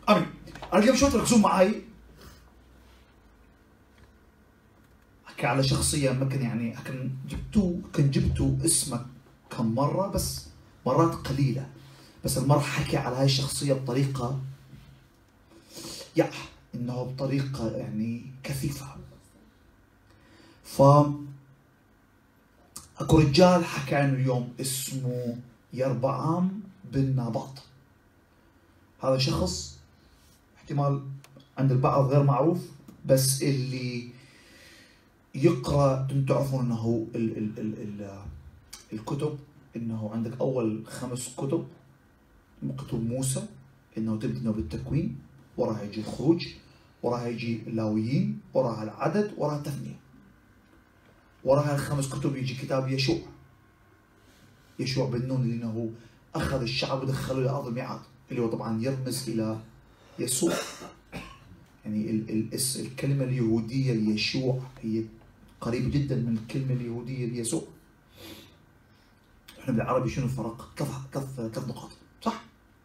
امين. انا اليوم شوي تركزون معي احكي على شخصيه ممكن يعني كنت جبتوا اسمك كم مره، بس مرات قليله، بس المره حكي على هاي الشخصيه بطريقه انه بطريقه يعني كثيفه. ف اكو رجال حكى عنه اليوم اسمه يربعام بن ناباط. هذا شخص احتمال عند البعض غير معروف، بس اللي يقرا انتم تعرفون انه الكتب، انه عندك اول 5 كتب كتب موسى، انه تبدا بالتكوين، وراها يجي الخروج، وراها يجي اللاويين، وراها العدد، وراها التثنيه. وراها ال5 كتب يجي كتاب يشوع بن نون، اللي انه اخذ الشعب ودخله الى ارض الميعاد، اللي هو طبعا يرمز الى يسوع. يعني الكلمه اليهوديه ليشوع هي قريبه جدا من الكلمه اليهوديه ليسوع. احنا بالعربي شنو الفرق؟ 3 نقاط، صح؟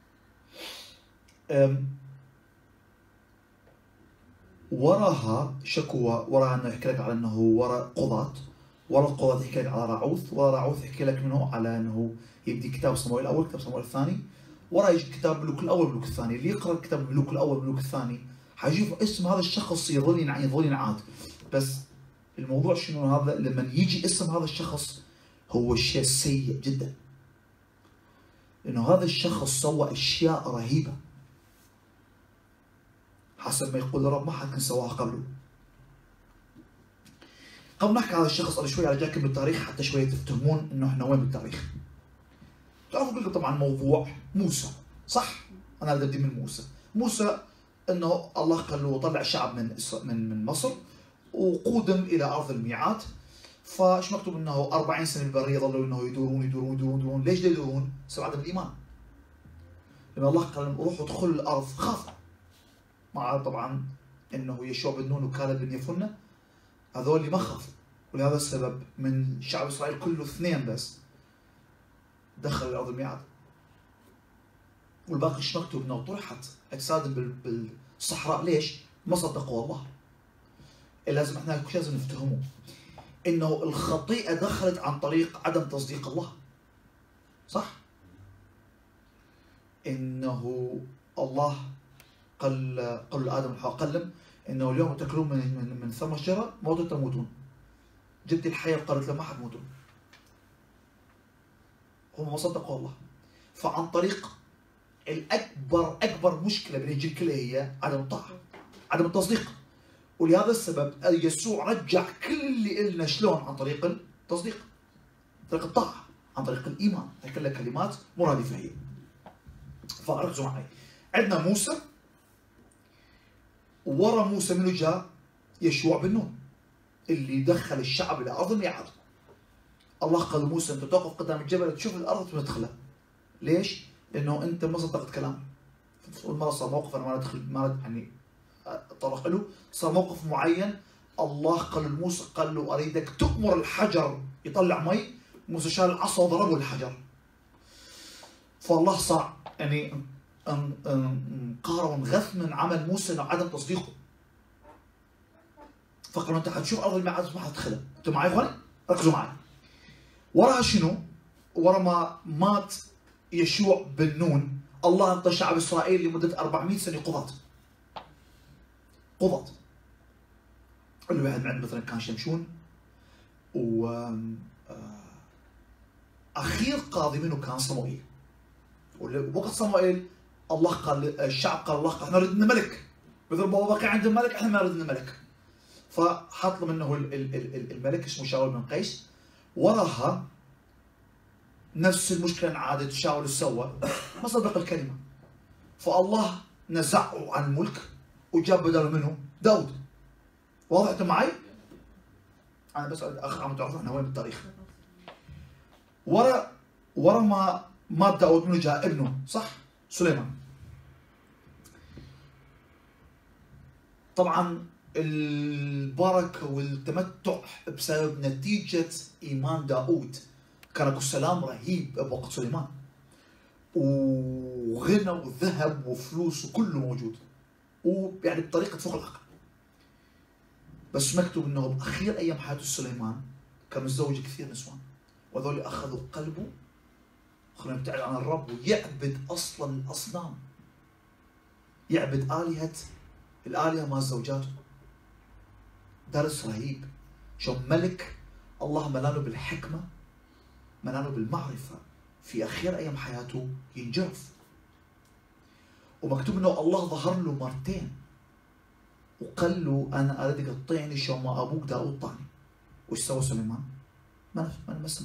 وراها شكوى، وراها انه يحكي لك على انه ورا قضاة، ورا القضاة يحكي لك على راعوث، ورا راعوث يحكي لك منه على انه يبدي كتاب صموئيل الاول، كتاب صموئيل الثاني، ورا يجي كتاب ملوك الاول ملوك الثاني. اللي يقرا كتاب ملوك الاول ملوك الثاني حيشوف اسم هذا الشخص يظل ينعاد. بس الموضوع شنو؟ هذا لما يجي اسم هذا الشخص هو شيء سيء جدا، لانه هذا الشخص سوى اشياء رهيبه حسب ما يقول الرب ما حد كان سواها قبله. قبل نحكي على الشخص انا شوي ارجعكم بالتاريخ حتى شوي تفهمون انه احنا وين بالتاريخ. تعرفوا كلكم طبعا موضوع موسى، صح؟ انا بدي من موسى انه الله قال له طلع الشعب من مصر وقودم الى ارض الميعاد. فايش مكتوب؟ انه 40 سنه بالبريه ظلوا انه يدورون. ليش يدورون؟ بسبب عدم الايمان. لما الله قال لهم روحوا ادخلوا الارض خافوا. مع طبعا انه يشوع بن نون وكالب بن يفنه هذول اللي ما خافوا، ولهذا السبب من شعب اسرائيل كله 2 بس دخل الارض الميعاد، والباقي ايش مكتوب؟ انه طرحت اجسادهم بالصحراء. ليش؟ ما صدقوا الله. لازم احنا لازم نفتهمه انه الخطيئه دخلت عن طريق عدم تصديق الله، صح؟ انه الله قال لآدم وحواء، قال انه اليوم تاكلون من ثمر الشجره موتوا تموتون. جبت الحيه وقالت له ما حتموتون. هم ما صدقوا الله. فعن طريق اكبر مشكله بين الجيل كله هي عدم الطاعه، عدم التصديق. ولهذا السبب يسوع رجع كل اللي إلنا شلون؟ عن طريق التصديق، عن طريق الطاعه، عن طريق الايمان. هي كلها كلمات مرادفه هي. فركزوا معي. عندنا موسى، ورا موسى منو جاء؟ يشوع بن نون اللي دخل الشعب الى ارض الميعاد. الله قال لموسى انت توقف قدام الجبل تشوف الارض وتدخلها. ليش؟ لانه انت ما صدقت كلامي. المره صار موقف انا ما ادخل، ما يعني طرق له، صار موقف معين. الله قال لموسى، قال له اريدك تؤمر الحجر يطلع مي. موسى شال العصا وضربه الحجر. فالله صار يعني انقهر وانغث من عمل موسى انه عدم تصديقه. فقالوا انت حتشوف ارض الميعاد ما حتدخلها. انتم معي يا اخواني؟ ركزوا معي. وراها شنو؟ ورا ما مات يشوع بن نون الله انطى شعب اسرائيل لمده 400 سنه قضاة. كل واحد عنده مثلا كان شمشون، و اخير قاضي منه كان صموئيل. ووقت صموئيل الله قال الشعب قال الله احنا ردنا ملك، مثل بابا بقي عند الملك احنا ما ردنا ملك. فحط له منه الملك اسمه شاول بن قيس. وراها نفس المشكله انعادت. شاول سوى ما صدق الكلمه، فالله نزعه عن الملك وجاب بدله منه داود. واضح انتم معي؟ انا بس عم تعرفوا احنا وين بالتاريخ. ورا ما مات داود منه جاء ابنه، صح؟ سليمان. طبعا البركه والتمتع بسبب نتيجه ايمان داود. كان اكو سلام رهيب بوقت سليمان. وغنى وذهب وفلوس وكله موجود، ويعني بطريقة فوق العقل. بس مكتوب انه باخير ايام حياة سليمان كان متزوج كثير نسوان، وهذول اخذوا قلبه، خلونا نبتعد عن الرب ويعبد اصلا الاصنام، يعبد الآلهة مع زوجاته. درس رهيب شو ملك الله ملانه بالحكمة، ملانه بالمعرفة، في أخير أيام حياته ينجرف. ومكتوب إنه الله ظهر له مرتين وقال له أنا أريد تقطعني شو ما أبوك داود طعني. وش سوى سليمان؟ ما سمع،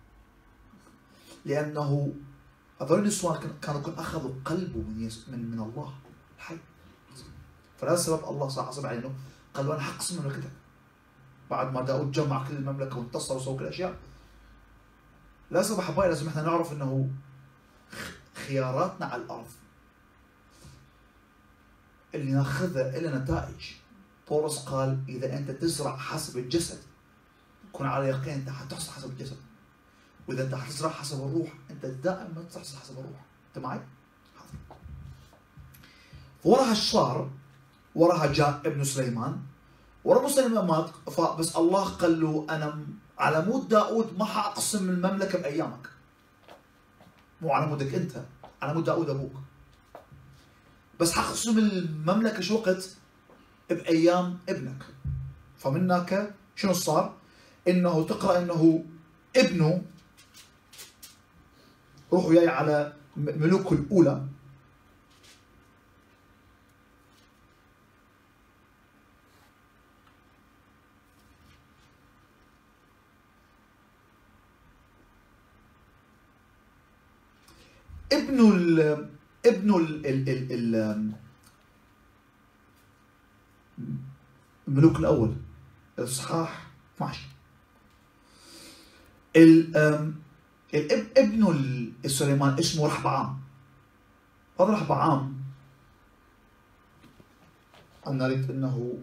لأنه هذول النسوان كانوا أخذوا قلبه من الله الحي. فلهذا السبب الله صار عصب عليه انه قال له انا حقسم مملكتك بعد ما داود جمع كل المملكه وانتصر وسوى كل الاشياء. لازم احبائي لازم احنا نعرف انه خياراتنا على الارض اللي ناخذها لها نتائج. بولس قال اذا انت تزرع حسب الجسد كن على يقين انت حتحصل حسب الجسد، واذا انت حتزرع حسب الروح انت دائما تحصل حسب الروح. انت معي؟ وراها صار، وراها جاء ابن سليمان، ورا ابن سليمان مات، بس الله قال له انا على مود داود ما حاقسم المملكه بايامك، مو على مودك انت، على مود داود ابوك، بس حاقسم المملكه شو وقت؟ بايام ابنك. فمن هناك شنو صار؟ انه تقرا انه ابنه، روحوا وياي على ملوك الاولى، ابنه الملوك الاول اصحاح 12. ابنه سليمان اسمه رحبعام. هذا رحبعام انا قلت انه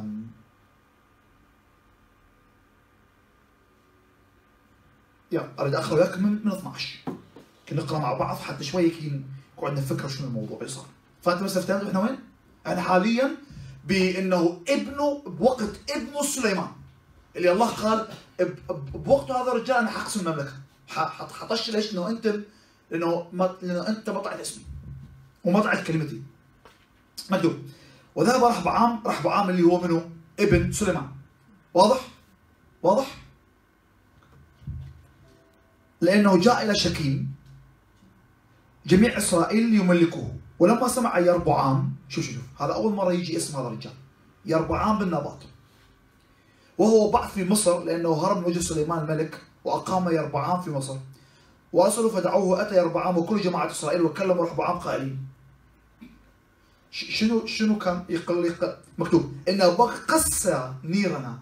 اريد اقرا وياك من 12 نقرا مع بعض حتى شوي يكون عندنا فكره شنو الموضوع اللي صار. فانت بس فهمت احنا وين؟ احنا حاليا بانه ابنه بوقت ابنه سليمان اللي الله قال بوقته هذا الرجال انا حقسم المملكه. حطش ليش؟ لانه لانه انت ما طلعت اسمي وما طلعت كلمتي. مكتوب وذهب رحبعام اللي هو منه ابن سليمان. واضح؟ واضح؟ لانه جاء الى شكيم جميع اسرائيل ليملكوه، ولما سمع يربعام، شوف هذا اول مره يجي اسم هذا الرجال، يربعام بن نباط، وهو بعث في مصر لانه هرب من وجه سليمان الملك، واقام يربعام في مصر. وارسلوا فدعوه، اتى يربعام وكل جماعه اسرائيل وكلموا رحبعام قائلين. شنو كان يقول؟ مكتوب انه قسى نيرنا،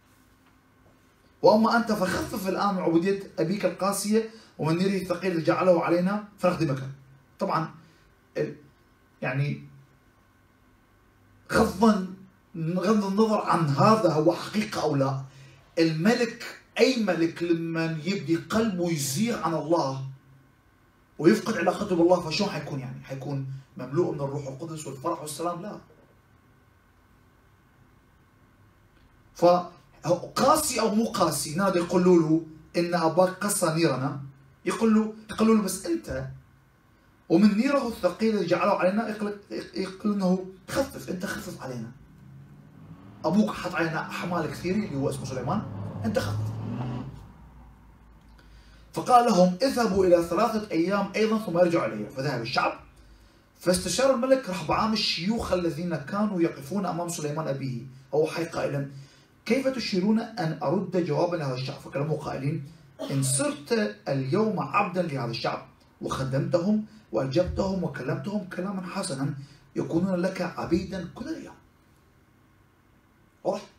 واما انت فخفف الان من عبوديه ابيك القاسيه ومن نيره الثقيل اللي جعله علينا فنخدمك. طبعا يعني غض النظر عن هذا هو حقيقه او لا، الملك اي ملك لما يبدي قلبه يزيغ عن الله ويفقد علاقته بالله فشو حيكون؟ يعني حيكون مملوء من الروح القدس والفرح والسلام؟ لا. فقاسي او مو قاسي، نادي يقولوا له ان اباك قسى نيرنا، يقولوا له بس انت ومن نيره الثقيل اللي جعله علينا، يقول انه خفف، انت خفف علينا. ابوك حط علينا احمال كثيره اللي هو اسمه سليمان، انت خفف. فقال لهم اذهبوا الى 3 ايام ايضا ثم ارجعوا الي. فذهب الشعب فاستشار الملك رحبعام الشيوخ الذين كانوا يقفون امام سليمان ابيه وهو حي قائلا كيف تشيرون ان ارد جوابا لهذا الشعب؟ فكلموا قائلين ان صرت اليوم عبدا لهذا الشعب وخدمتهم واجبتهم وكلمتهم كلاما حسنا يكونون لك عبيدا كل اليوم. واضح؟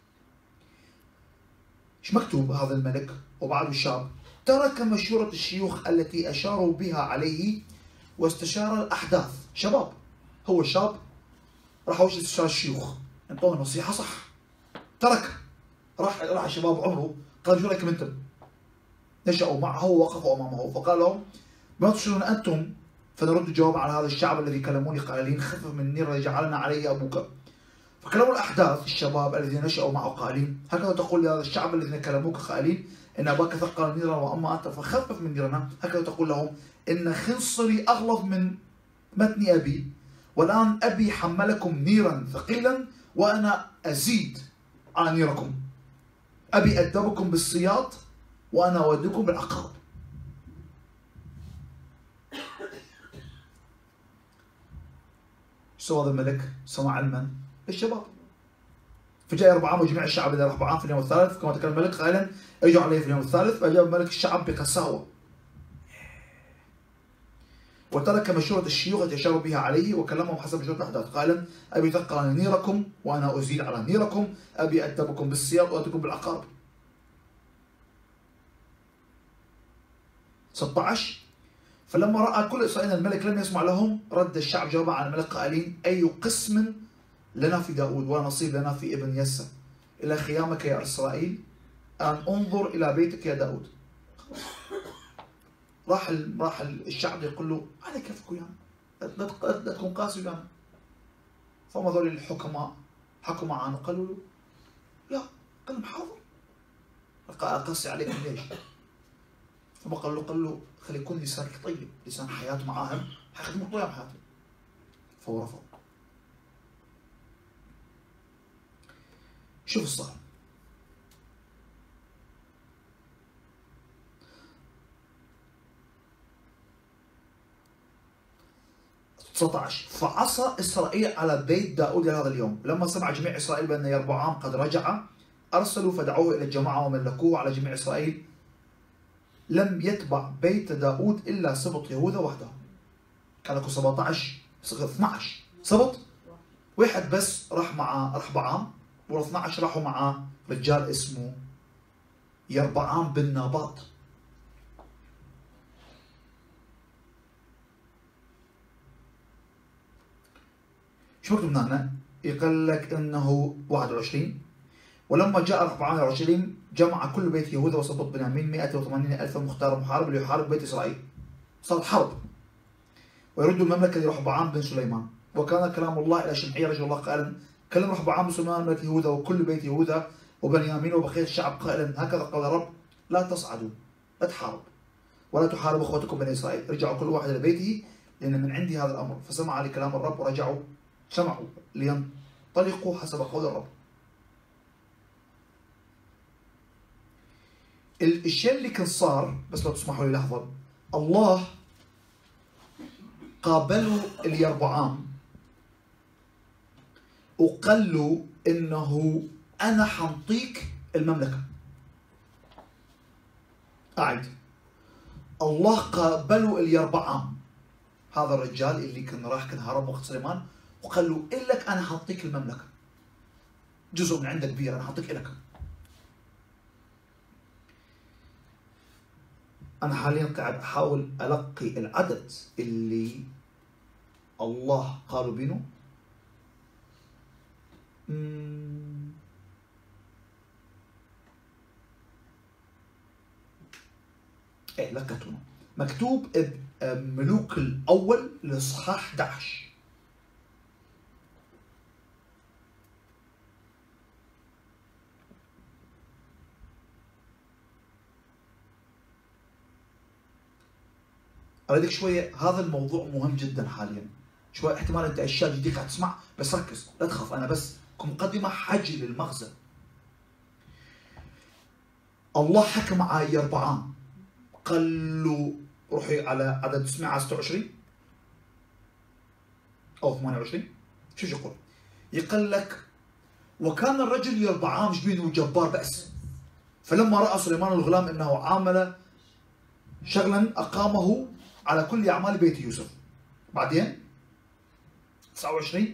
ايش مكتوب؟ هذا الملك وبعد الشعب ترك مشورة الشيوخ التي أشاروا بها عليه واستشار الأحداث. شباب، هو شاب راح وش استشار الشيوخ انطوه نصيحة صح، ترك، راح الشباب عمره قال شو رايكم انتم؟ نشأوا معه ووقفوا أمامه فقال لهم ما تشيرون أنتم فنرد جواب على هذا الشعب الذي كلموني قائلين خفف من النير الذي جعلنا عليه أبوك. فكلموا الأحداث الشباب الذين نشأوا معه قائلين هكذا تقول لهذا الشعب الذين كلموك قائلين إن أباك ثقل نيرا وأما أنت فخفف من نيرنا. هكذا تقول لهم إن خنصري أغلظ من متن أبي، والآن أبي حملكم نيرا ثقيلا وأنا أزيد على نيركم. أبي أدبكم بالسياط وأنا أودكم بالعقاب. سوى هذا الملك سمع علما للشباب. فجاء ربعام وجميع الشعب الى ربعام في اليوم الثالث كما تكلم الملك قائلا اجوا عليه في اليوم الثالث. فاجاب الملك الشعب بقساوه وترك مشورة الشيوخ التي اشاروا بها عليه وكلمهم حسب مشورة الاحداث قائلا ابي ثقل على نيركم وانا ازيل على نيركم، ابي ادبكم بالسياط واتكم بالعقارب. 16 فلما راى كل اسرائيل الملك لم يسمع لهم رد الشعب جوابا على الملك قائلين اي قسم لنا في داود ونصيب لنا في ابن يسى الى خيامك يا اسرائيل ان انظر الى بيتك يا داود. راح الشعب يقول له على كيفكم يعني لا تكون قاسي ويانا. فما هذول الحكماء حكوا معنا قالوا له لا، قال لهم حاضر اقسي عليكم ليش؟ فما قال له خلي يكون لسانك طيب، لسان حياته معاهم حيخدمك طيب حياته. فهو رفض. شوف الصار. 19 فعصى إسرائيل على بيت داود هذا اليوم. لما سمع جميع إسرائيل بأن يربعام قد رجع أرسلوا فدعوه إلى الجماعة وملكوه على جميع إسرائيل. لم يتبع بيت داود إلا سبط يهوذا وحده. كان لكم 17 12 سبط، واحد بس راح مع رحبعام وال12 راحوا مع رجال اسمه يربعام بن ناباط. شو مكتوب هنا؟ يقول لك انه 21 ولما جاء رحبعام الى اورشليم جمع كل بيت يهوذا وسبط بنيامين 180,000 مختار محارب ليحارب بيت اسرائيل. صارت حرب ويرد المملكه لرحبعام بن سليمان. وكان كلام الله الى شمعي رجل الله قائلا كلم رحبعام بن سليمان ملك يهوذا وكل بيت يهوذا وبنيامين وبقيه الشعب قائلا هكذا قال الرب لا تصعدوا لا تحارب ولا تحاربوا اخوتكم بني اسرائيل، رجعوا كل واحد الى بيته لان من عندي هذا الامر. فسمع لكلام الرب ورجعوا سمعوا لينطلقوا حسب قول الرب. الشيء اللي كان صار بس لو تسمحوا لي لحظه، الله قابلوا اليربعام وقال له انه انا حنطيك المملكه. اعيد، الله قابلوا اليربعام هذا الرجال اللي كان هرب وقت سليمان وقال له إلك انا حنطيك المملكه، جزء من عندك كبير انا حنطيك إلك. أنا حاليا قاعد أحاول ألقي العدد اللي الله قالوا بينه. إيه لقيته مكتوب ملوك الأول الإصحاح 11. أريدك شوية، هذا الموضوع مهم جدا حاليا. شوية احتمال أنت أشياء جديدة قاعد تسمع بس ركز لا تخاف، أنا بس كمقدمة حجي للمغزى. الله حكى مع يربعام قال له روحي على عدد 26 أو 28. شو يقول؟ يقول لك وكان الرجل يربعام جبينه جبار بأس، فلما رأى سليمان الغلام أنه عامل شغلا أقامه على كل أعمال بيت يوسف. بعدين 29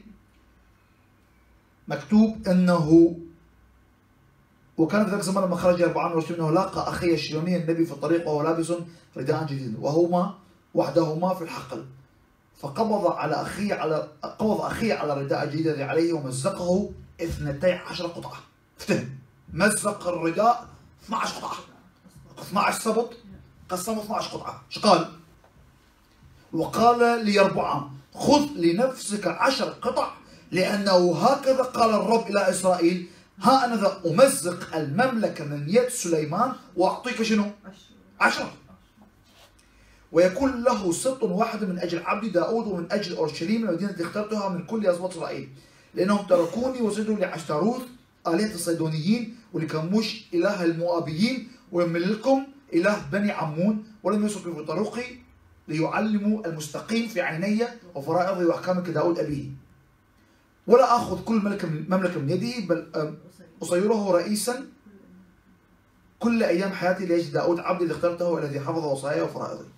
مكتوب أنه وكان في ذلك الزمان لما خرج يربعام من أورشليم أنه لاقى أخيه شلومي النبي في الطريق وهو لابس رداء جديد وهما وحدهما في الحقل، فقبض قبض أخيه على الرداء الجديد الذي عليه ومزقه 12 قطعة. افتهم، مزق الرداء 12 قطعة، 12 سبط قسمه 12 قطعة. ايش قال؟ وقال ليربعام خذ لنفسك 10 قطع لأنه هكذا قال الرب إلى إسرائيل ها أنا ذا أمزق المملكة من يد سليمان وأعطيك شنو؟ 10 ويكون له سبط واحد من أجل عبدي داود ومن أجل أورشليم المدينة التي اخترتها من كل أسباط إسرائيل لأنهم تركوني وسجدوا لعشتروث آلهة الصيدونيين ولكموش إله المؤابيين وملكم إله بني عمون ولم يسلكوا في طرقي ليعلموا المستقيم في عيني وفرائضي وأحكامي كداود أبيه ولا آخذ كل مملكة من يده بل أصيره رئيسا كل أيام حياتي ليجد داود عبدي الذي اخترته الذي حفظ وصاياي وفرائضي.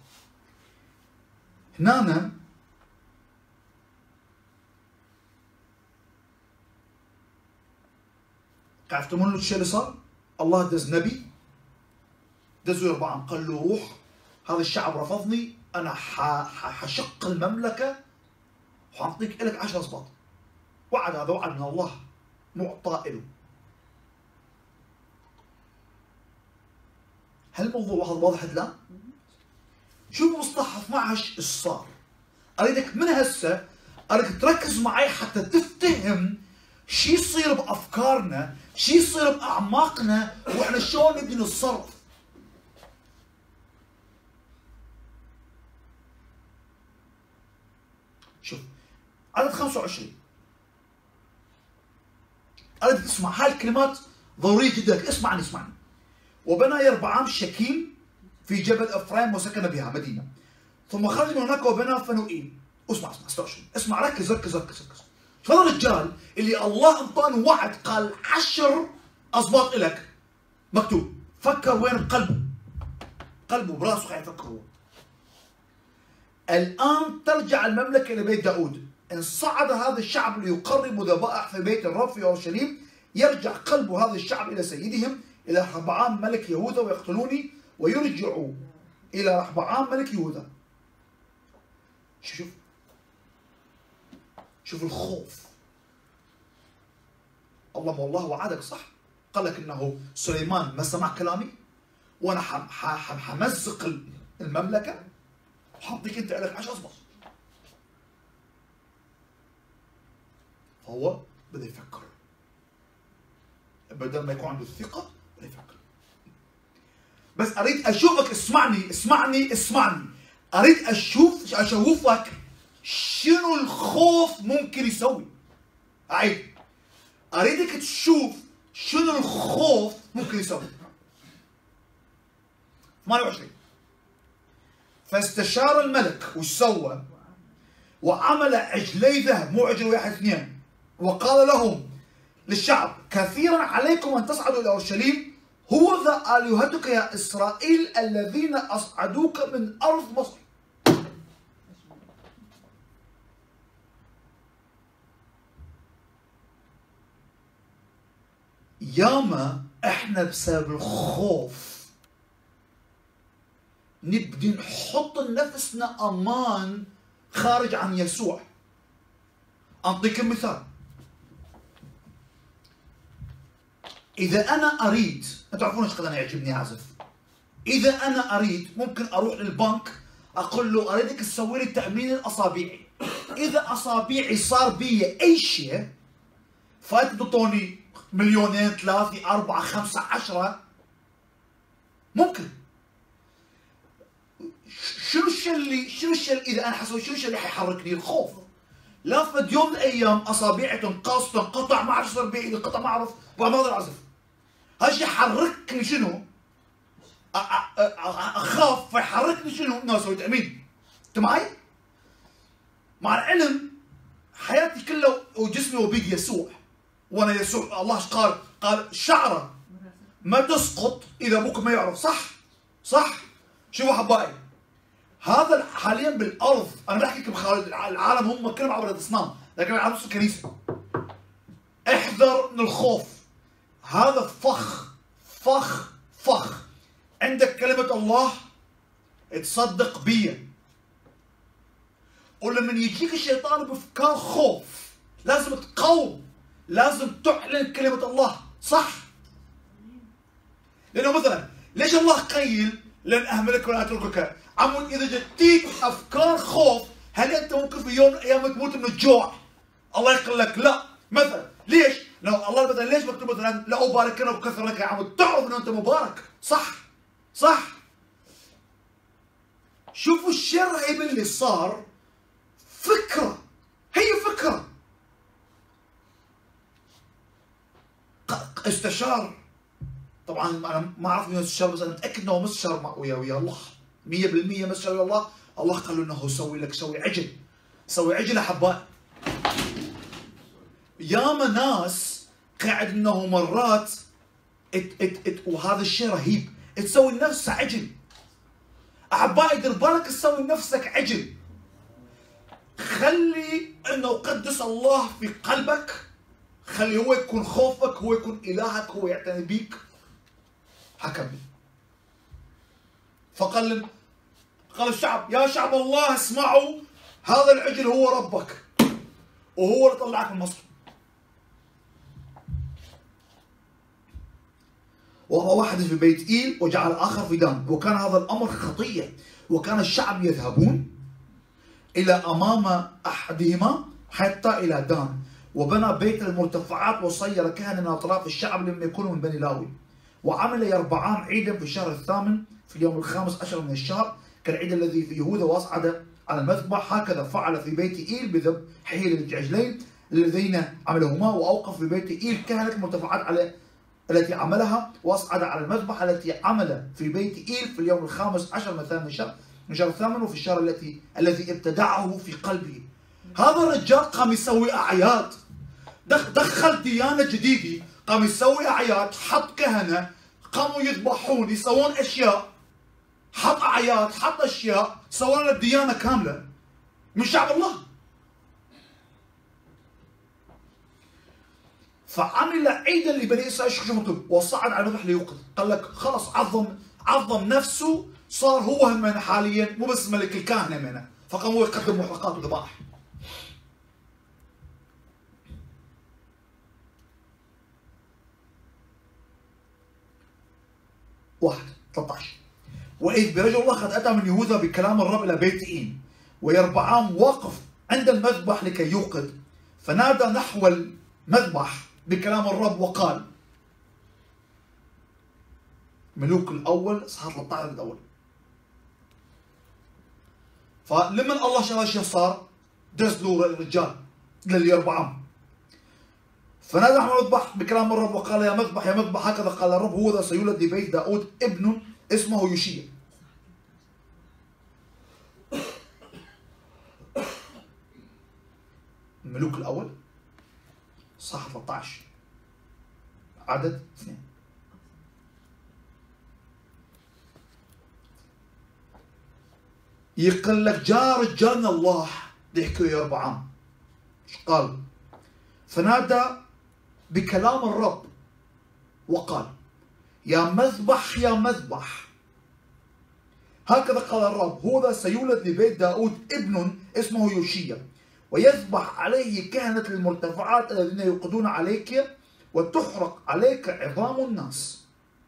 هنا عرفتوا الشيء اللي صار؟ الله دز نبي دزوا يربعام قال له روح هذا الشعب رفضني أنا حشق المملكة وحأعطيك إلك 10 أسباط. وعد هذا وعد من الله معطى له. هل الموضوع واضح الآن؟ شوفوا مصطلح 12 ايش صار. أريدك من هسه أريدك تركز معي حتى تفتهم شو يصير بأفكارنا، شو يصير بأعماقنا وإحنا شلون نبدي نتصرف. شوف عدد 25 أريدك تسمع هاي الكلمات ضرورية جدا. اسمعني وبنى يربعام شكيم في جبل افرايم وسكن بها مدينه ثم خرج من هناك وبنى فنوئيل. اسمع ركز. هذا الرجال اللي الله انطانه وعد قال 10 أسباط لك مكتوب فكر وين بقلبه براسه قاعد يفكر هو. الان ترجع المملكه الى بيت داود ان صعد هذا الشعب ليقرب ذبائح في بيت الرب في اورشليم يرجع قلب هذا الشعب الى سيدهم الى رحبعام ملك يهوذا ويقتلوني ويرجعوا الى رحبعام ملك يهوذا. شوف الخوف. الله وعدك صح، قال لك انه سليمان ما سمع كلامي وانا حمزق المملكه وحاعطيك انت لك 10 أسباط. فهو بدا يفكر بدل ما يكون عنده الثقه بدا يفكر. بس اريد اشوفك اسمعني اريد اشوفك شنو الخوف ممكن يسوي. اريدك تشوف شنو الخوف ممكن يسوي. 28 فاستشار الملك وش سوى؟ وعمل عجلي ذهب، مو عجل واحد اثنين، وقال لهم للشعب كثيرا عليكم ان تصعدوا الى اورشليم هو ذا آلهتك يا اسرائيل الذين اصعدوك من ارض مصر. ياما احنا بسبب الخوف نبدي نحط نفسنا امان خارج عن يسوع. اعطيك مثال. اذا انا اريد، انتم تعرفون ايش قد انا يعجبني اعزف. اذا انا اريد ممكن اروح للبنك اقول له اريدك تسوي لي تامين الاصابعي. اذا اصابعي صار بي اي شيء فانتوا تعطوني 2 3 4 5 10 ممكن. شنو الشيء اذا انا حسوي شنو الشيء اللي حيحركني؟ الخوف. لا فد يوم من الايام اصابعي تنقص تنقطع ما اعرف صار بي قطع ما اعرف ما اقدر اعزف. هذا الشيء يحركني شنو؟ اخاف فيحركني شنو؟ انه اسوي تامين. انت معي؟ مع العلم حياتي كلها وجسمي وبيد يسوع. وانا يسوع الله قال شعره ما تسقط اذا ابوك ما يعرف. صح. شوفوا حبايبي هذا حاليا بالارض انا بحكي لكم خارج العالم هم كلهم عبر الاصنام لكن على نص الكنيسه. احذر من الخوف. هذا فخ. عندك كلمه الله تصدق بيا. ولما يجيك الشيطان بافكار خوف لازم تقاوم، لازم تعلن كلمه الله. صح. لانه مثلا ليش الله قيل لن اهملك ولا اتركك؟ عمود اذا جتيك افكار خوف، هل انت ممكن في يوم من الايام تموت من الجوع؟ الله يقول لك لا. مثلا ليش؟ لو الله مثلا ليش مكتوب مثلا لا ابارك لك وكثر لك يا عمود؟ تعرف انه انت مبارك، صح؟ صح؟ شوفوا الشرعي باللي صار فكره، هي فكره. استشار، طبعا انا ما اعرف انه استشار، بس انا متاكد انه مستشار ويا الله 100% مستشار ويا الله. الله قال له انه سوي عجل، سوي عجل احبائي. ياما ناس قاعد انه مرات وهذا الشيء رهيب، تسوي لنفسك عجل. احبائي دير بالك تسوي لنفسك عجل، خلي انه قدس الله في قلبك، خلي هو يكون خوفك، هو يكون الهك، هو يعتني بيك. حكمل. فقال الشعب يا شعب الله اسمعوا، هذا العجل هو ربك وهو اللي طلعك من مصر. وضع واحد في بيت إيل وجعل آخر في دان، وكان هذا الأمر خطية، وكان الشعب يذهبون إلى أمام أحدهما حتى إلى دان، وبنى بيت المرتفعات وصير كهنة من أطراف الشعب لم يكونوا من بني لاوي. وعمل يربعام عيدا في الشهر الثامن في اليوم الخامس عشر من الشهر كالعيد الذي في يهوذا، واصعد على المذبح. هكذا فعل في بيت إيل بذبح العجلين الذين عملهما، وأوقف في بيت إيل كهنة المرتفعات التي عملها، واصعد على المذبح التي عمل في بيت إيل في اليوم الخامس عشر من الشهر الثامن، وفي الشهر الذي ابتدعه في قلبه. هذا الرجال قام يسوي أعياد، دخل ديانة جديدة، قام يسوي أعياد، حط كهنة قاموا يذبحون يسوون أشياء، حط أعياد حط أشياء، سوى لنا الديانة كاملة من شعب الله. فعمل عيدا لبني اسرائيل، شو مكتوب؟ وصعد على المذبح ليوقظ. قال لك خلص عظم نفسه، صار هو همنا حاليا، مو بس ملك الكهنه منا، فقام هو يقدم محرقات وذبائح. واحد 13 وإذ برجل الله قد أتى من يهوذا بكلام الرب إلى بيت إيل، ويربعام واقف عند المذبح لكي يوقظ، فنادى نحو المذبح بكلام الرب وقال. ملوك الأول إصحاح 13 الأول. فلمن الله شاف ايش صار، دز له الرجال لليربعام، فنادى نحو المذبح بكلام الرب وقال يا مذبح يا مذبح هكذا قال الرب هو ذا سيولد لبيت داود ابن اسمه يوشيا. الملوك الأول صح 13 عدد 2. يقول لك جاء رجال من الله يحكوا يا يربعام، ايش قال؟ فنادى بكلام الرب وقال يا مذبح يا مذبح هكذا قال الرب هو ذا سيولد لبيت داود ابن اسمه يوشيا، ويذبح عليه كهنة المرتفعات الذين يوقدون عليك، وتحرق عليك عظام الناس.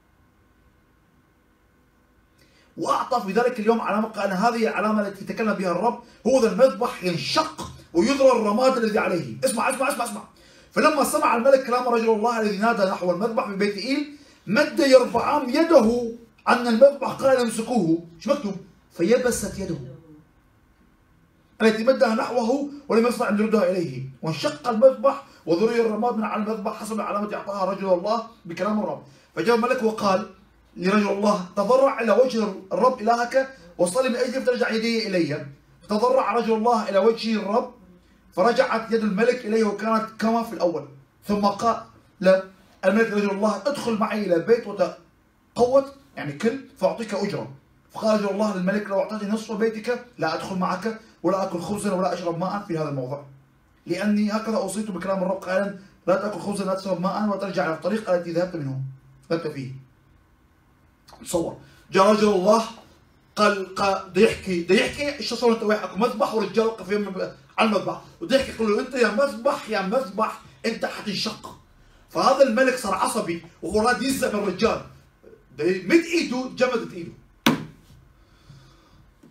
وأعطى في ذلك اليوم علامة، قال هذه العلامة التي تكلم بها الرب، هو ذا المذبح ينشق ويذرى الرماد الذي عليه. اسمع اسمع اسمع اسمع. فلما سمع الملك كلام رجل الله الذي نادى نحو المذبح في بيت إيل، مد يربعام يده عن المذبح قال امسكوه. ايش مكتوب؟ فيبست يده التي مدها نحوه ولم يستطع ان يردها اليه، وانشق المذبح وذري الرماد من على المذبح حسب العلامه اعطاها رجل الله بكلام الرب. فجاء الملك وقال لرجل الله تضرع الى وجه الرب الهك وصلي من اجلي فترجع يديه الي. فتضرع رجل الله الى وجه الرب فرجعت يد الملك اليه وكانت كما في الاول. ثم قال الملك رجل الله ادخل معي الى البيت وتقوت يعني كل فاعطيك اجره. فقال رجل الله للملك لو اعطيتني نصف بيتك لا ادخل معك ولا اكل خبزا ولا اشرب ماء في هذا الموضع، لاني هكذا اوصيت بكلام الرب قائلا لا تاكل خبزا لا تشرب ماء وترجع الى الطريق التي ذهبت فيه. تصور جاء رجل الله قال بده يحكي ايش صار انت وياك مذبح ورجال وقف على المذبح وبده يحكي يقول له انت يا مذبح انت حتنشق. فهذا الملك صار عصبي وهو راد ينزع من الرجال، مد ايده جمدت ايده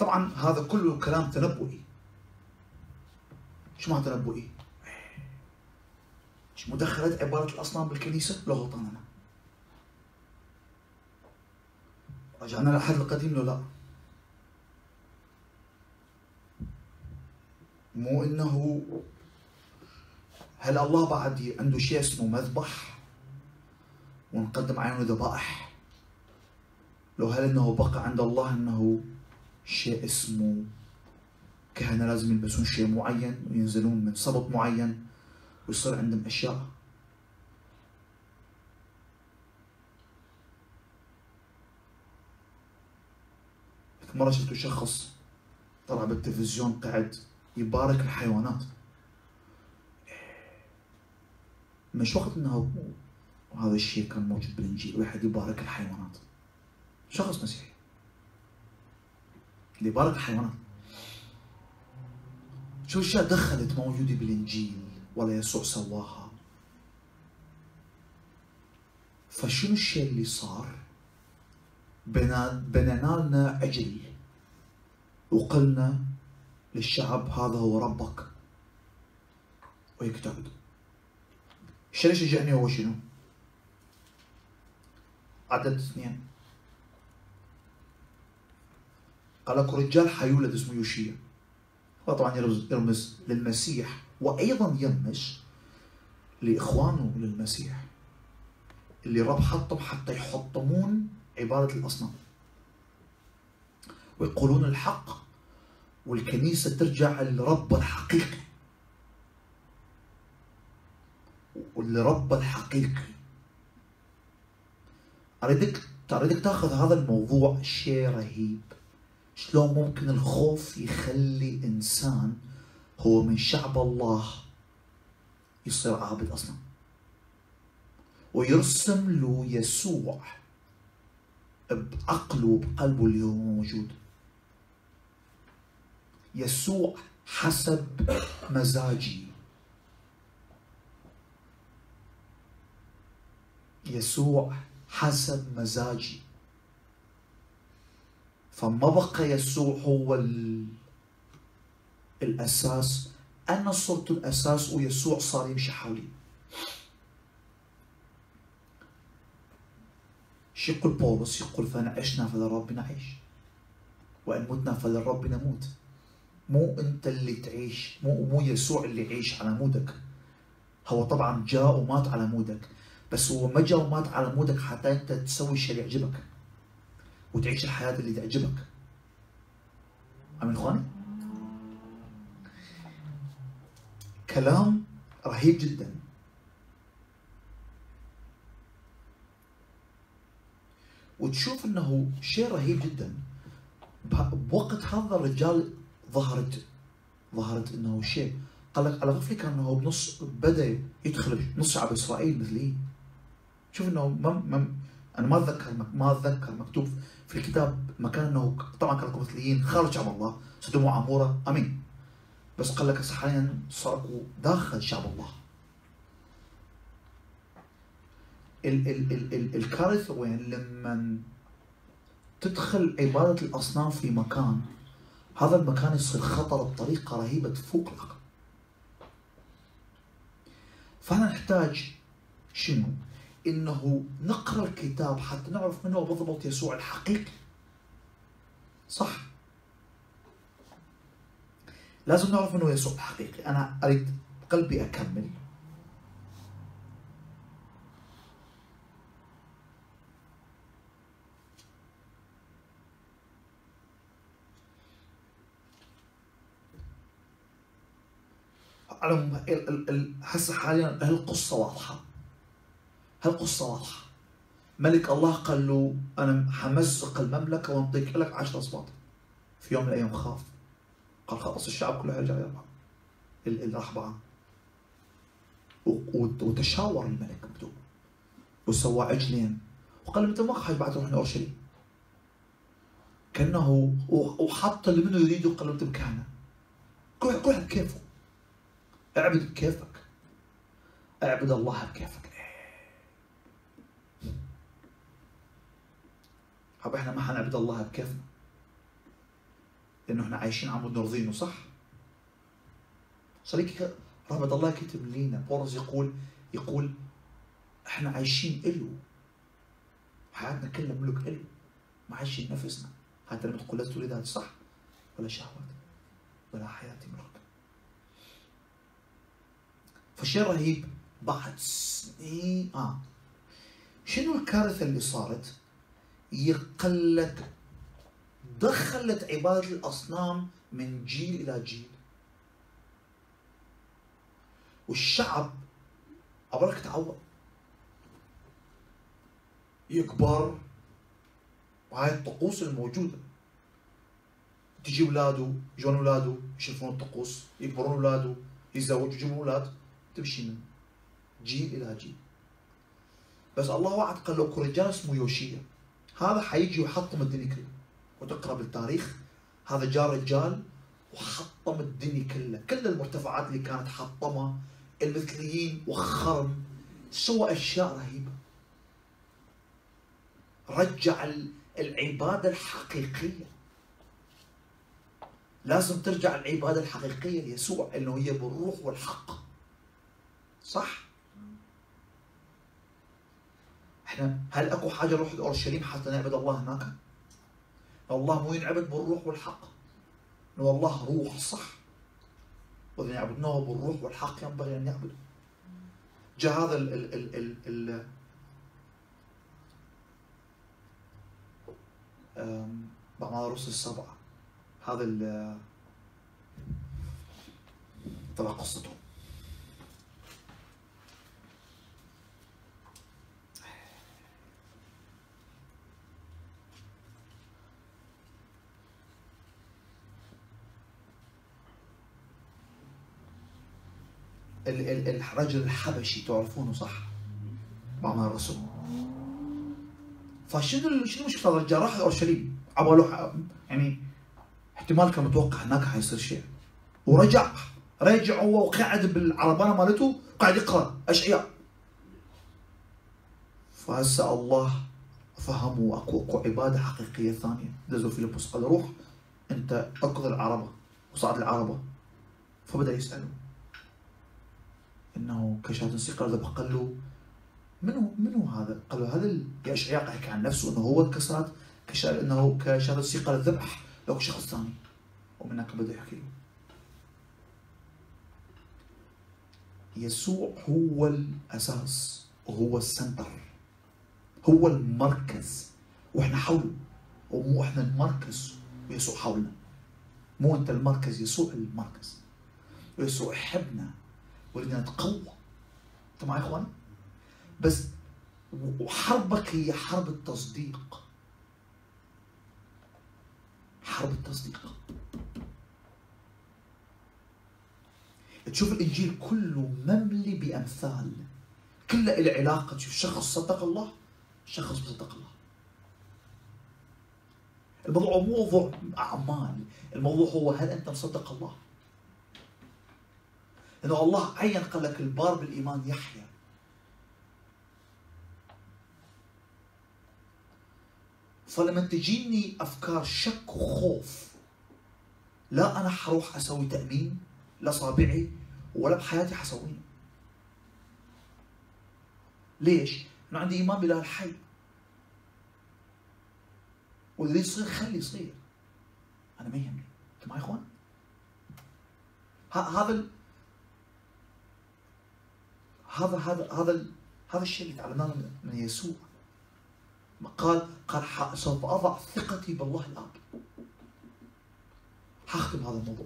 طبعا هذا كله كلام تنبؤي. شو معنى تنبؤي؟ مدخلة عبارة الأصنام بالكنيسة لا غلطان أنا. رجعنا للعهد القديم لو لا؟ مو إنه هل الله بعد عنده شيء اسمه مذبح ونقدم عينه ذبائح؟ لو هل إنه بقى عند الله إنه شيء اسمه كهنة لازم يلبسون شيء معين وينزلون من سبط معين ويصير عندهم أشياء؟ مرة شفت شخص طلع بالتلفزيون قاعد يبارك الحيوانات. مش وقت انه هذا الشيء كان موجود بالانجيل، واحد يبارك الحيوانات، شخص مسيحي اللي يبارك الحيوانات. شو اشياء دخلت موجودة بالانجيل ولا يسوع سواها؟ فشنو الشيء اللي صار؟ بنينا لنا عجل وقلنا للشعب هذا هو ربك وهيك تعبدوا. الشيء اللي شجعني هو شنو؟ عدد 2 قال لك رجال حيولد اسمه يوشيا. هو طبعا يرمز للمسيح وايضا يرمز لاخوانه للمسيح اللي الرب حطهم حتى يحطمون عبادة الأصنام ويقولون الحق والكنيسة ترجع للرب الحقيقي والرب الحقيقي. أريدك تاخذ هذا الموضوع شيء رهيب. شلون ممكن الخوف يخلي إنسان هو من شعب الله يصير عابد أصنام ويرسم له يسوع بعقله وبقلبه اللي هو موجود. يسوع حسب مزاجي، يسوع حسب مزاجي. فما بقى يسوع هو الأساس، أنا صرت الأساس ويسوع صار يمشي حولي. شو يقول بولس؟ يقول فإن عشنا فللرب نعيش وإن متنا فللرب نموت. مو أنت اللي تعيش، مو يسوع اللي يعيش على مودك. هو طبعا جاء ومات على مودك، بس هو ما جاء ومات على مودك حتى أنت تسوي الشيء اللي يعجبك وتعيش الحياة اللي تعجبك. أمين إخواني؟ كلام رهيب جدا. وتشوف انه شيء رهيب جدا. بوقت هذا الرجال ظهرت انه شيء قال لك على غفله كان انه بنص بدا يدخل نص شعب اسرائيل مثلي. شوف انه انا ما اتذكر مكتوب في الكتاب مكان انه طبعا كانوا مثليين خارج شعب الله، سدوم وعموره، امين. بس قال لك حاليا صاروا داخل شعب الله. الكارثة وين؟ لما تدخل عبادة الأصنام في مكان، هذا المكان يصير خطر بطريقة رهيبة تفوق العقل. فأنا نحتاج شنو؟ إنه نقرأ الكتاب حتى نعرف من هو بالضبط يسوع الحقيقي. صح؟ لازم نعرف من هو يسوع الحقيقي. أنا أريد قلبي أكمل. هسه حاليا هالقصه واضحه. ملك الله قال له انا حمزق المملكه وانطيك لك 10 اسباط. في يوم من الايام خاف، قال خلاص الشعب كله يرجع يربع الرحبعه. وتشاور الملك مكتوب وسوى عجلين وقال له انت ما حاج بعد تروح اورشليم. كانه وحط اللي منه يريده قال له انت بكهنه. كل واحد بكيفه. اعبد بكيفك، اعبد الله بكيفك. طب احنا ما حنعبد الله بكيفنا. لانه احنا عايشين عم نرضينه، صح؟ صديقي رحمة الله كتب لينا بولس يقول احنا عايشين إله، حياتنا كلها ملك إله، ما عايشين نفسنا. حتى لما تقول لست ولدها، صح؟ ولا شهوات ولا حياتي ملك. فالشيء رهيب بعد سنين شنو الكارثة اللي صارت؟ يقلك دخلت عبادة الأصنام من جيل إلى جيل، والشعب عبرك تعود يكبر وهاي الطقوس الموجودة. تجي اولاده، يجون اولاده يشوفون الطقوس، يكبرون اولاده، يتزوجوا يجيبون اولاد، تمشي من جيل الى جيل. بس الله وعد قال له اكو رجال اسمه يوشيا، هذا حيجي ويحطم الدنيا كلها. وتقرا بالتاريخ هذا جاء رجال وحطم الدنيا كلها، كل المرتفعات اللي كانت حطمها، المثليين وخرم، سوى اشياء رهيبه. رجع العباده الحقيقيه. لازم ترجع العباده الحقيقيه ليسوع، انه هي بالروح والحق. صح؟ احنا هل اكو حاجه نروح اورشليم حتى نعبد الله هناك؟ الله مو ينعبد بالروح والحق، انه الله روح، صح؟ واذا يعبدناه بالروح والحق ينبغي ان يعبد. جاء هذا ال بعض الرسل السبعه، هذا تبع قصته. الرجل الحبشي تعرفونه، صح؟ بعض الرسل. فشنو مشكلة الرجال؟ راح اورشليم، عباله يعني احتمال كان متوقع هناك حيصير شيء، ورجع هو وقعد بالعربانه مالته وقاعد يقرا اشعياء. فهسه الله فهموا اكو عباده حقيقيه ثانيه. دزوا فيلبس قال روح انت اركض العربه، وصعد العربه. فبدا يسالوا انه كشاة سيقر ذبح. قال له منو هذا؟ قال له هذا اشعياء قاعد يحكي عن نفسه انه هو كسرت انه كشاة سيقر الذبح لو شخص ثاني. ومن هناك بدا يحكي له يسوع هو الاساس وهو السنتر، هو المركز، واحنا حوله، ومو احنا المركز ويسوع حولنا. مو انت المركز، يسوع المركز، ويسوع يحبنا ولدنا نتقوى. انت معي يا اخواني؟ بس وحربك هي حرب التصديق، حرب التصديق. تشوف الانجيل كله مملي بامثال، كله له علاقه. تشوف شخص صدق الله، شخص صدق الله. الموضوع مو موضوع اعمال، الموضوع هو هل انت مصدق الله؟ لانه الله عين قال لك البار بالايمان يحيى. فلما تجيني افكار شك وخوف، لا انا حروح اسوي تامين لاصابعي ولا بحياتي حسويه. ليش؟ لانه عندي ايمان باله الحي، واللي يصير خلي يصير، انا ما يهمني. انت معي يا اخوان؟ هذا الشيء اللي تعلمناه من يسوع. قال سوف اضع ثقتي بالله الاب. حختم هذا الموضوع.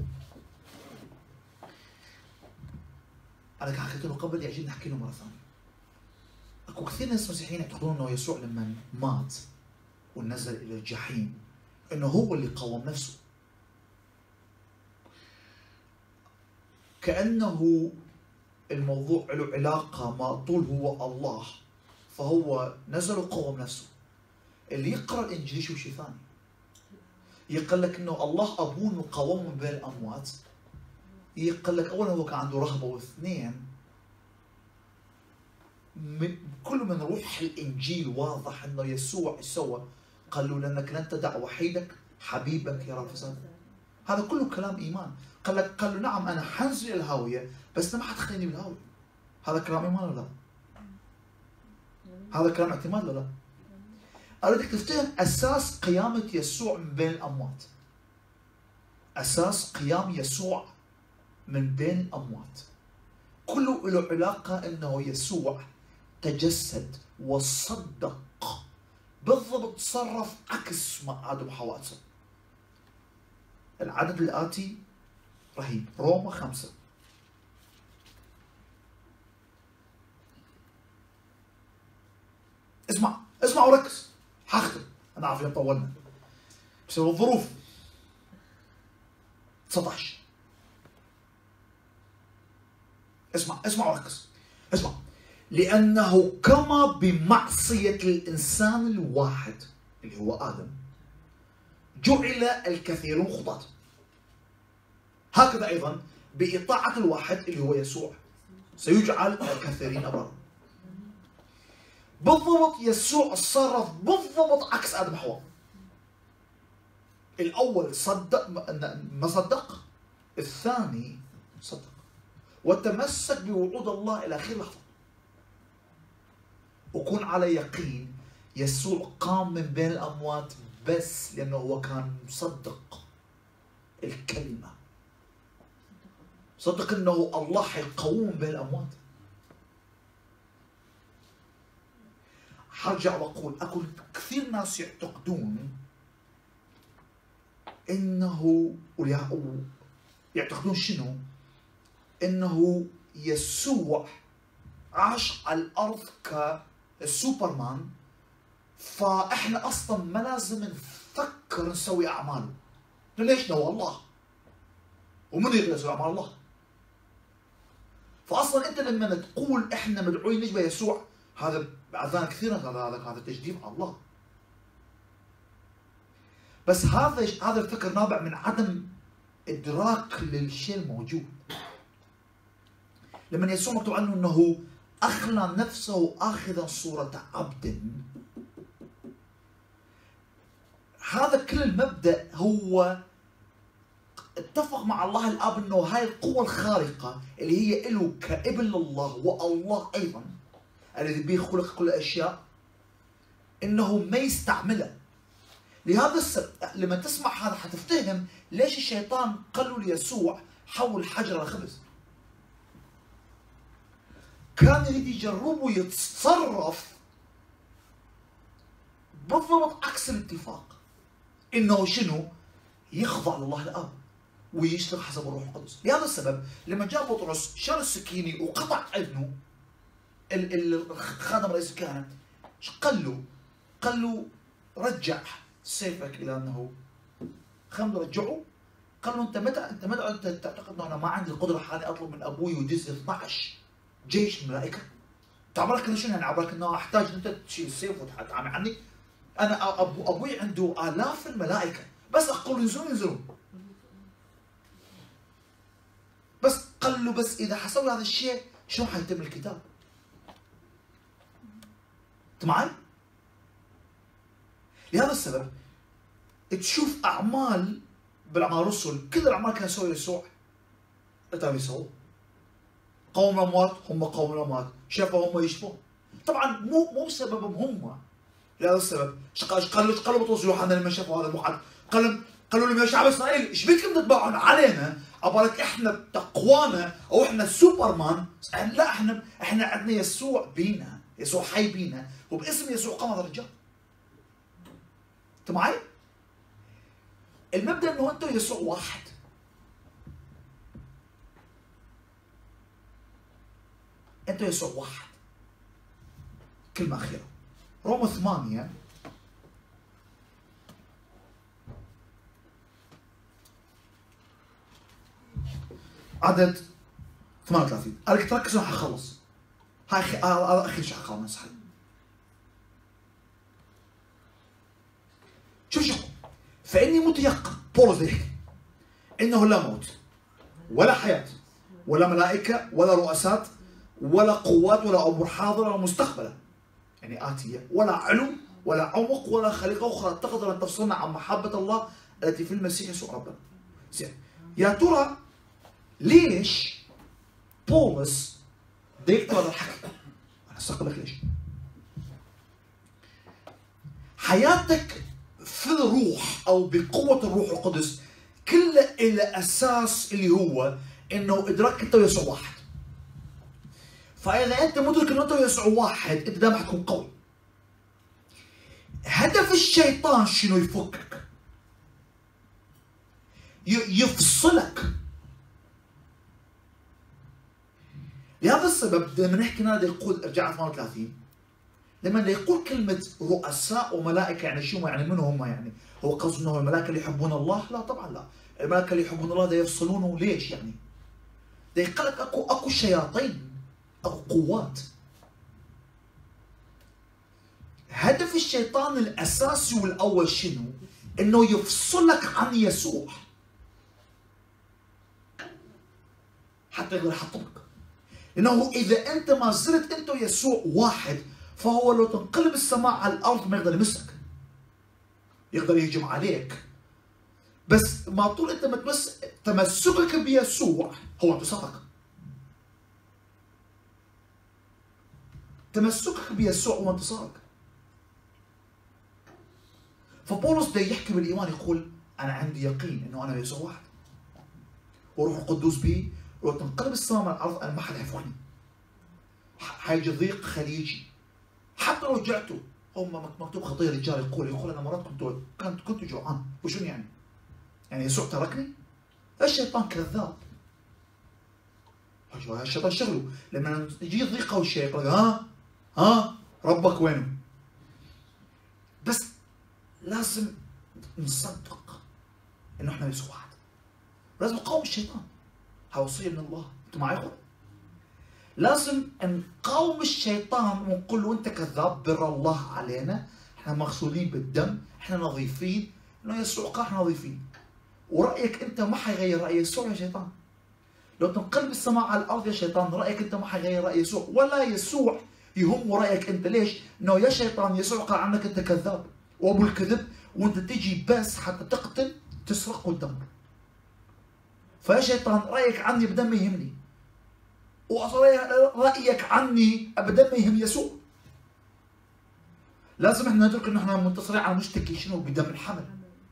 انا حكيت له قبل، يعجبني احكي له مره ثانيه. اكو كثير ناس مسيحيين يعتقدون انه يسوع لما مات ونزل الى الجحيم انه هو اللي قوم نفسه، كانه الموضوع له علاقه ما طول هو الله فهو نزل وقوم نفسه. اللي يقرا الانجيل يشوف شيء ثاني. يقول لك انه الله ابوه وقومه من بين الاموات. يقول لك اولا هو كان عنده رهبه، واثنين كل من روح الانجيل واضح انه يسوع سوى. قال له لانك لن تدع وحيدك حبيبك يرى فسادك. هذا كله كلام ايمان. قال له نعم انا حنزل الى الهاويه بس ما حتخليني بالهاويه. هذا كلام ايمان ولا لا؟ هذا كلام اعتماد ولا لا؟ اريدك تفتهم اساس قيامه يسوع من بين الاموات. اساس قيام يسوع من بين الاموات كله له علاقه انه يسوع تجسد وصدق بالضبط، تصرف عكس ما ادم وحواء سووا. العدد الآتي رهيب، روما 5. اسمع وركز، حختم، انا عارف ان طولنا بسبب الظروف. 19. اسمع وركز. اسمع. لأنه كما بمعصية الإنسان الواحد اللي هو آدم جعل الكثيرون خطاة، هكذا أيضا بإطاعة الواحد اللي هو يسوع سيجعل الكثيرين أبرار. بالضبط يسوع تصرف بالضبط عكس آدم وحواء. الأول صدق ما صدق، الثاني صدق وتمسك بوعود الله إلى آخر لحظة. وكون على يقين يسوع قام من بين الأموات بس لأنه هو كان مصدق الكلمة، صدق أنه الله حيقوم بين الأموات. حرجع وأقول أكو كثير ناس يعتقدون أنه يعتقدون شنو؟ أنه يسوع عاش على الأرض كسوبرمان، فإحنا أصلا ما لازم نفكر نسوي أعماله. ليش؟ هو الله ومن يقدر يسوي أعمال الله. فأصلا أنت لما تقول إحنا مدعوين نشبه يسوع، هذا أذان كثيرا هذا تجديف على الله. بس هذا الفكر نابع من عدم إدراك للشيء الموجود. لما يسوع مكتوب عنه أنه أخلى نفسه آخذا صورة عبد، هذا كل المبدأ هو اتفق مع الله الآب أنه هاي القوة الخارقة اللي هي له كابن لله والله أيضا الذي به خلق كل الأشياء، أنه ما يستعملها. لهذا السبب لما تسمع هذا حتفتهم ليش الشيطان قال له ليسوع حول حجر الخبز. كان يريد يجربه يتصرف بالضبط عكس الاتفاق، انه شنو؟ يخضع لله الاب ويشتغل حسب الروح القدس. لهذا السبب لما جاء بطرس شال السكينه وقطع اذنه الخادم رئيس الكهنه، قال له رجع سيفك الى انه خلنا رجعه. قال له انت متى تعتقد انه انا ما عندي القدره حالي اطلب من ابوي ودز 12 جيش ملائكه؟ تعبرك انه شنو يعني؟ عبرك انه احتاج انت تشيل السيف وتتعامل عني؟ انا ابوي عنده الاف الملائكه، بس اقول ينزلون. بس قال له بس اذا حسوي هذا الشيء شلون حيتم الكتاب؟ انت معي؟ لهذا السبب تشوف اعمال بالاعمال الرسل، كل الاعمال كان يسوي يسوع انت يسوي قوم الاموات، هم قوم الاموات، شافوا هم يشفون. طبعا مو بسببهم هم، لهذا السبب قالوا بطرس يوحنا لما شافوا هذا الموعد قالوا لهم يا شعب اسرائيل ايش بكم تتبعون علينا؟ عبالك احنا بتقوانا او احنا سوبرمان؟ لا، احنا عندنا يسوع بينا، يسوع حي بينا، وباسم يسوع قام هذا الرجال. انت معي؟ المبدا انه انت ويسوع واحد. انت ويسوع واحد. كلمه اخيره، روما 8 عدد 38. أنا تركزوا حخلص. هذا اخر شيء حخلص. شوف فاني متيقن بولس يحكي انه لا موت ولا حياه ولا ملائكه ولا رؤسات ولا قوات ولا امور حاضره ولا مستقبله يعني اتيه ولا علو ولا عمق ولا خليقه اخرى تقدر ان تفصلنا عن محبه الله التي في المسيح يسوع ربنا. زين، يا ترى ليش بولس بده يكتب هذا الحكي؟ انا هسه لك ليش. حياتك في الروح او بقوه الروح القدس كلها الى اساس اللي هو انه ادراك انت ويسوع واحد. فاذا انت مدرك انه انت ويسوع واحد انت دائما حتكون قوي. هدف الشيطان شنو؟ يفكك، يفصلك. لهذا السبب لما نحكي هذا يقول ارجع 38 لما يقول كلمة رؤساء وملائكة يعني شو يعني من هم يعني؟ هو قصده انه الملائكة اللي يحبون الله؟ لا طبعا لا، الملائكة اللي يحبون الله ده يفصلونه ليش يعني؟ ده يقول لك اكو شياطين او قوات. هدف الشيطان الاساسي والاول شنو؟ انه يفصلك عن يسوع حتى يقدر يحطمك. لانه اذا انت ما زلت انت ويسوع واحد فهو لو تنقلب السماء على الارض ما يقدر يمسك، يقدر يهجم عليك. بس ما طول انت تمسكك بيسوع هو انتصارك. تمسكك بيسوع هو انتصارك. فبولس ده يحكي بالايمان يقول انا عندي يقين انه انا ويسوع واحد، وروح القدوس بي، ولو تنقلب السماء على الارض انا ما حد يعرفني. حيجي ضيق خليجي حتى لو رجعتوا. هم مكتوب خطيه الرجال يقول انا مرات كنت جوعان. وشنو يعني؟ يعني يسوع تركني؟ الشيطان كذاب. الشيطان شغله لما يجي ضيقه وشيء يقول ها ربك وينه؟ بس لازم نصدق انه احنا يسوع واحد. لازم نقاوم الشيطان. هاي وصيه من الله. انتوا معي اخوان؟ لازم نقاوم الشيطان ونقول له انت كذاب، بر الله علينا، احنا مغسولين بالدم، احنا نظيفين، انه يسوع قال احنا نظيفين. ورايك انت ما حيغير راي يسوع يا شيطان. لو تنقلب السماء على الارض يا شيطان رايك انت ما حيغير راي يسوع، ولا يسوع يهم رايك انت. ليش؟ انه يا شيطان يسوع قال عنك انت كذاب وابو الكذب، وانت تجي بس حتى تقتل تسرق وتدمر. فيا شيطان رايك عني ابدا ما يهمني، ورأيك عني ابدا ما يهم يسوع. لازم احنا ندرك انه احنا منتصرين على مشتكي شنو؟ بدم الحمل.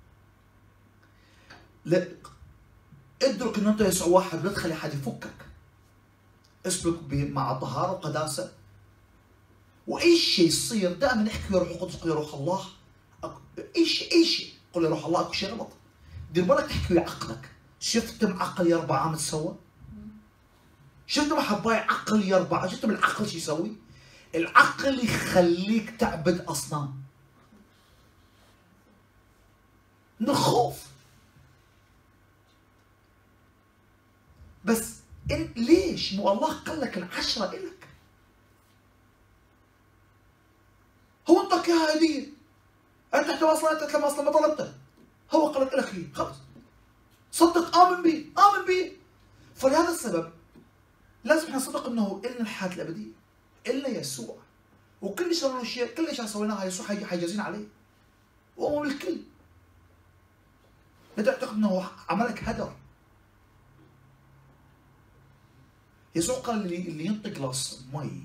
لا ادرك انه انت يسوع واحد، لا تخلي حد يفكك. اسلك مع طهاره وقداسه. واي شيء يصير دائما نحكي يا روح القدس، قل يا روح الله. اي شيء قل يا روح الله اكو شيء غلط. دير بالك تحكي ويا عقلك. شفت معقل يا 4 عام تسوى؟ شفتوا محباي عقل يا 4؟ شفتوا العقل شو يسوي؟ العقل يخليك تعبد اصنام من الخوف. بس انت ليش؟ مو الله قال لك ال10 الك. هو انطاك اياها هديه. انت تحت اصلا لما اصلا ما طلبتها. هو قال لك هي خلص. صدق، امن بي. فلهذا السبب لازم احنا نصدق انه النا الحياه الابديه، النا يسوع، وكل شيء كل شيء سويناه يسوع حيجازينا عليه. وهو الكل. لا تعتقد انه عملك هدر. يسوع قال اللي ينطق جلاس مي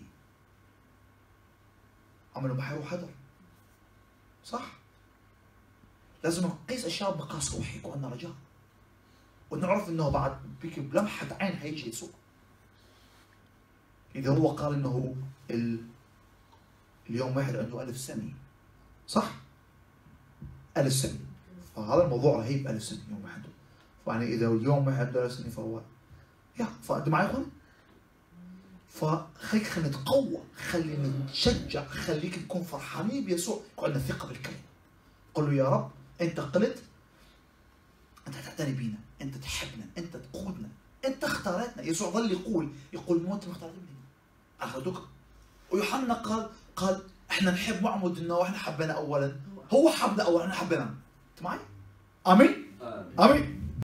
عمله ما حيروح هدر. صح؟ لازم نقيس اشياء بمقاس روحي يكون عندنا رجاء. ونعرف انه بعد بك بلمحه عين حيجي يسوع. اذا هو قال انه اليوم واحد عنده 1000 سنه. صح؟ 1000 سنه. فهذا الموضوع رهيب. 1000 سنه يوم واحد. يعني اذا اليوم واحد عنده 1000 سنه فهو فانت معي اخوان؟ خلينا نتقوى، خلينا نتشجع، خليك تكون فرحانين بيسوع، يكون عندنا ثقه بالكلمه. قل له يا رب انت قلت، انت تعتني بينا، انت تحبنا، انت تقودنا، انت اختارتنا. يسوع ظل يقول مو انت مختارين مني، اخذتك. ويوحنا قال احنا نحب معمد انه احنا حبينا اولا، هو حبنا اولا، احنا حبينا. انت معي؟ امين؟ امين.